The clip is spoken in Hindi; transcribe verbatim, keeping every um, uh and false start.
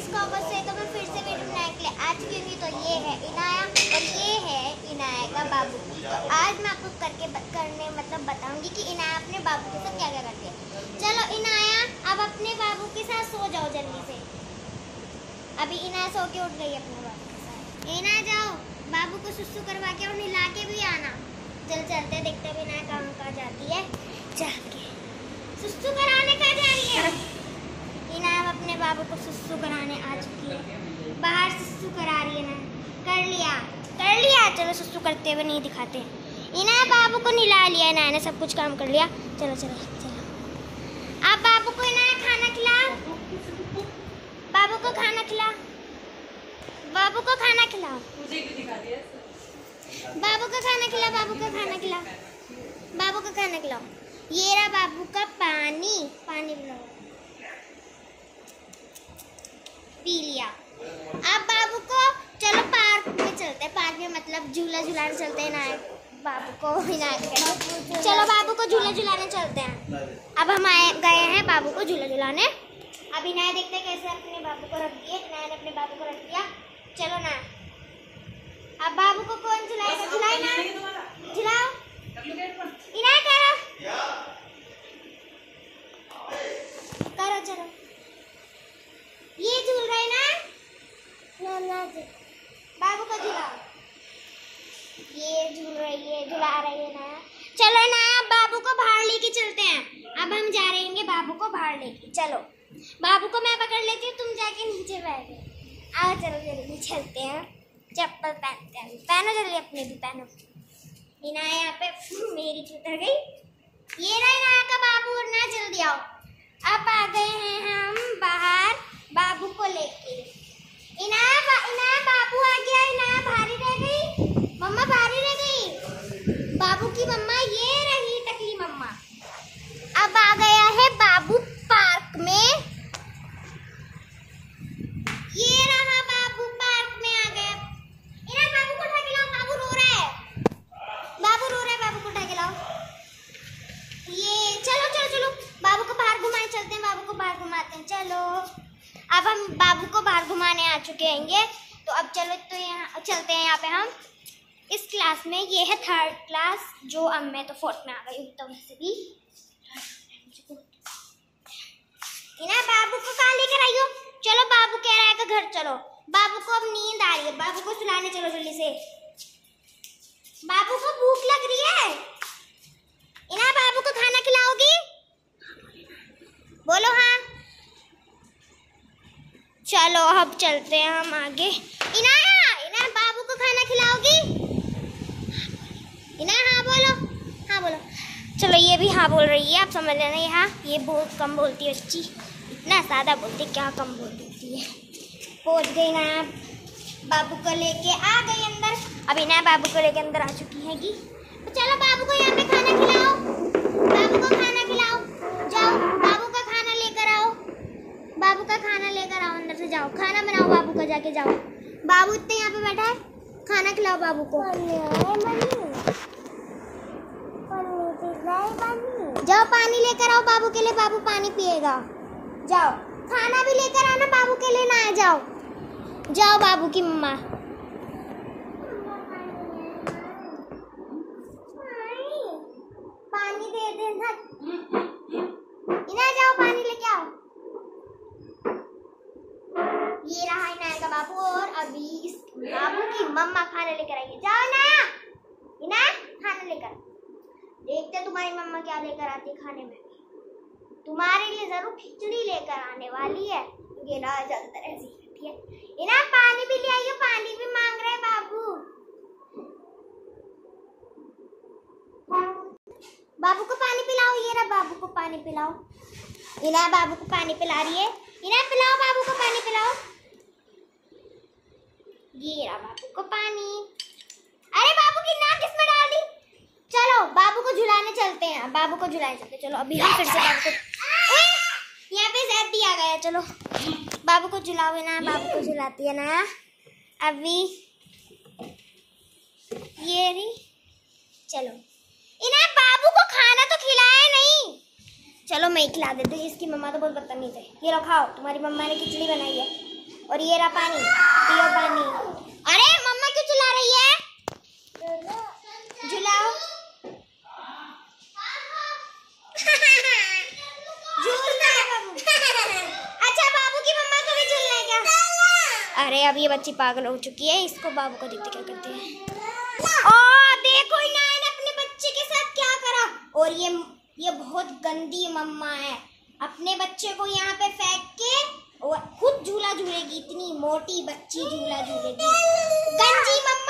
गाइस, कॉपर से तो मैं फिर से वीडियो बनाने के लिए आ चुकी हूँ। तो ये है इनाया और ये है इनाया का बाबू। तो आज मैं आपको करके करने मतलब बताऊंगी कि इनाया अपने बाबू के साथ क्या क्या करती है। चलो इनाया, अब अपने बाबू के साथ सो जाओ जल्दी से। अभी इनाया सो के उठ गई अपने बाबू के साथ। इनाया जाओ, बाबू को सुसु करवा के और नहला के भी आना। चल चलते देखते हैं इनाया कहाँ कहाँ जाती है। जाके सुसु कराने कहाँ जा रही है? इनाया अपने बाबू को सुसु कराने आ चुकी है। बाहर सुसु करा रही है ना। कर लिया कर लिया चलो सुसु करते हुए नहीं दिखाते। इनाया बाबू को नहला लिया। इनाया ने सब कुछ काम कर लिया। चलो चलो चलो अब बाबू को इनाया खाना खिला। बाबू को खाना खिला। बाबू को खाना खिलाओ। बाबू को खाना खिला। बाबू को खाना खिला। बाबू को खाना खिलाओ। ये रहा बाबू का पानी। पानी पिलाओ। पी लिया। अब बाबू को चलो पार्क में चलते हैं। पार्क में मतलब झूला झुलाने चलते हैं ना। बाबू को हिलाने चलो बाबू को झूला झुलाने चलते हैं। अब हम आए गए हैं बाबू को झूला झुलाने। अभी नया देखते हैं कैसे अपने बाबू को रख दिए। नया ने अपने बाबू को रख दिया। चलो ना, अब बाबू को कौन झुलाएगा? झुलाए ना, झुलाओ। इनाया करो करो चलो। ये झूल रहे ना ना ना बाबू को झुलाओ। ये झूल रही है, झुला रही है ना। चलो ना, बाबू को बाहर लेके चलते हैं। अब हम जा रहे हैं बाबू को बाहर लेके। चलो बाबू को मैं पकड़ लेती हूँ, तुम जाके नीचे बैठो। आओ चलो जल्दी चलते हैं। चप्पल पहनते हैं। पहनो जल्दी, अपने भी पहनो। इनाया यहाँ पे मेरी उतर गई। ये रहा इनाया का बाबू। ना जल्दी आओ। अब आ गए हैं हम बाहर बाबू को लेके। इनाया बा, इनाया बाबू आ गया। इनाया भारी रह गई। मम्मा भारी रह गई। बाबू की मम्मा ये रही टकली मम्मा। अब आ गया है बाबू पार्क में। ये रहा बाबू पार्क में आ गया। इनाया बाबू को उठा के लाओ। बाबू रो रहा है। बाबू रो रहा है। बाबू को उठा के लाओ। ये चलो चलो चलो बाबू को बाहर घुमाने चलते हैं। बाबू को बाहर घुमाते हैं। चलो अब हम बाबू को बाहर घुमाने आ चुके हैं। तो अब चलो तो यहाँ चलते हैं। यहाँ पे हम इस क्लास में, ये है थर्ड क्लास, जो अब मैं तो फोर्थ में आ गई हूँ। तो वैसे भी इना बाबू को कहाँ लेकर आई हो? चलो बाबू कह रहा है कि घर चलो। बाबू को अब नींद आ रही है। बाबू को सुलाने चलो जल्दी से। बाबू को भूख लग रही है। इना बाबू को खाना खिलाओगी? बोलो हाँ। चलो अब चलते हैं हम आगे। इनाया इना बाबू को खाना खिलाओगी? इना हाँ बोलो। हाँ बोलो। चलो ये भी हाँ बोल रही है। आप समझ लेना। ये हाँ, ये बहुत कम बोलती है बच्ची। इतना सादा बोलती, क्या कम बोल देती है। पहुंच गई ना, बाबू को लेके आ गई अंदर। अभी ना बाबू को लेके अंदर आ चुकी है। तो चलो बाबू को यहाँ पे खाना खिलाओ। बाबू को खाना खिलाओ। जाओ बाबू का खाना लेकर आओ। बाबू का खाना लेकर आओ। अंदर से जाओ, खाना बनाओ बाबू का। जाके जाओ। बाबू इतने यहाँ पे बैठा है, खाना खिलाओ बाबू को। जाओ पानी लेकर आओ बाबू के लिए। बाबू पानी पिएगा। जाओ खाना भी लेकर आना बाबू के लिए। ना जाओ जाओ बाबू की मम्मा। पानी दे देना। इना जाओ पानी लेके आओ। ये रहा इनाया का बाबू। और अभी इस बाबू की मम्मा खाना लेकर आई है। जाओ ना इना, खाना लेकर। देखते तुम्हारी मम्मा क्या लेकर आती है खाने में। तुम्हारे लिए जरूर खिचड़ी लेकर आने वाली है। ये ना जलता ऐसी है। इना पानी भी ले आई हो। पानी भी मांग रहे बाबू। बाबू को पानी पिलाओ। ये रहा बाबू को पानी पिलाओ। इना बाबू को पानी पिला रही है। इना पिलाओ बाबू को पानी पिलाओ। ये रहा बाबू को पानी। अरे बाबू की नाक किसमें डाल दी? चलो बाबू को झुलाने चलते हैं। बाबू को झुलाने चलते हैं। चलो अभी हम फिर से बाबू को, यहाँ पे जैद भी आ गया। चलो बाबू को झुलाओ ना। बाबू को झुलाती है ना अभी। ये रही। चलो इन्हें बाबू को खाना तो खिलाया नहीं। चलो मैं खिला देती हूँ। इसकी मम्मा तो बहुत बदतमीज है। ये लो खाओ, तुम्हारी मम्मा ने खिचड़ी बनाई है। और ये रहा पानी, पियो पानी। अरे मम्मा क्यों चिल्ला रही है? झुलाओ। झूलना है बाबू। अच्छा बाबू की मम्मा को भी झूलना है क्या? अरे अब ये बच्ची पागल हो चुकी है, इसको बाबू को देखते क्या करते हैं। ओ देखो इनाया ने अपने बच्चे के साथ क्या करा। और ये ये बहुत गंदी मम्मा है, अपने बच्चे को यहाँ पे फेंक के और खुद झूला झूलेगी। इतनी मोटी बच्ची झूला झूलेगी, गंजी मम्मा।